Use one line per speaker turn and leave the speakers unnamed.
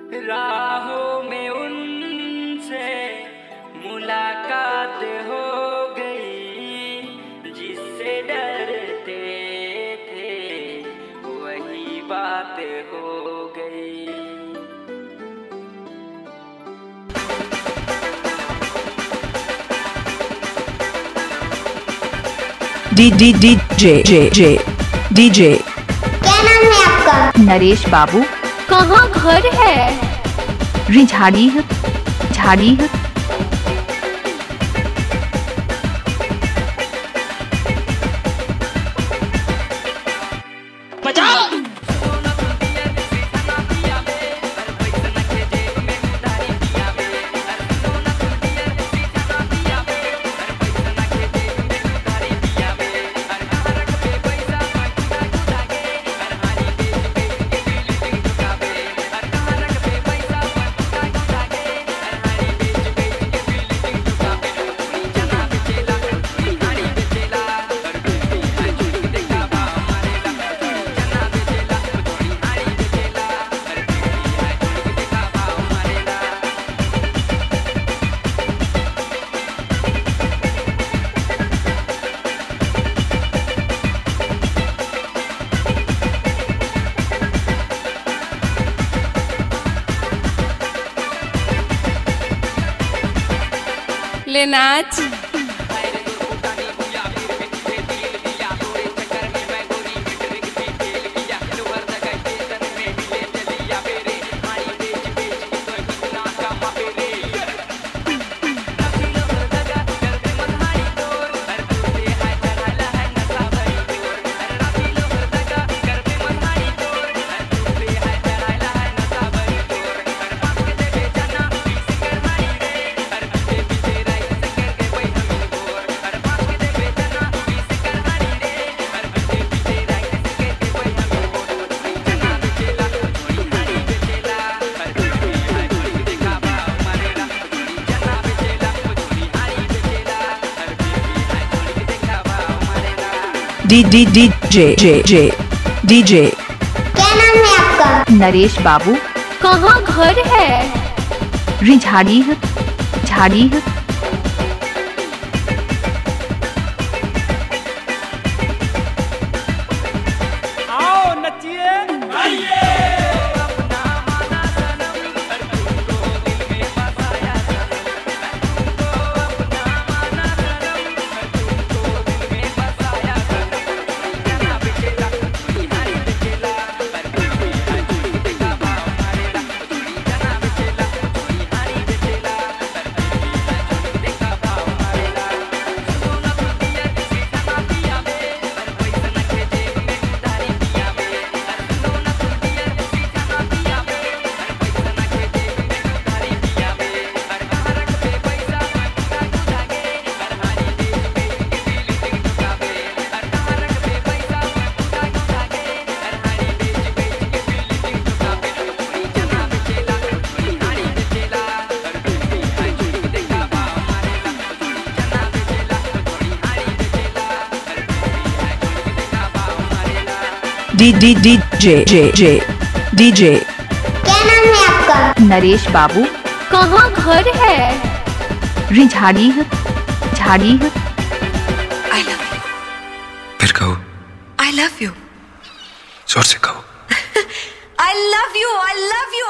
राहों में उनसे मुलाकात हो गई, जिससे डरते थे वही बात हो गई।
डीजे
क्या नाम है आपका?
नरेश बाबू।
कहाँ घर है?
झाड़ी है, झाड़ी है।
ले नाच।
डीजे
क्या नाम है आपका?
नरेश बाबू।
कहाँ घर है?
झाड़ी है, झाड़ी है।
आओ नचिए,
डीजे
क्या नाम है आपका?
नरेश बाबू।
कहाँ घर है?
झाड़ी है, झाड़ी है।
I love you.
फिर कहो।
I love you.
जोर से कहो।
I love you, I love you,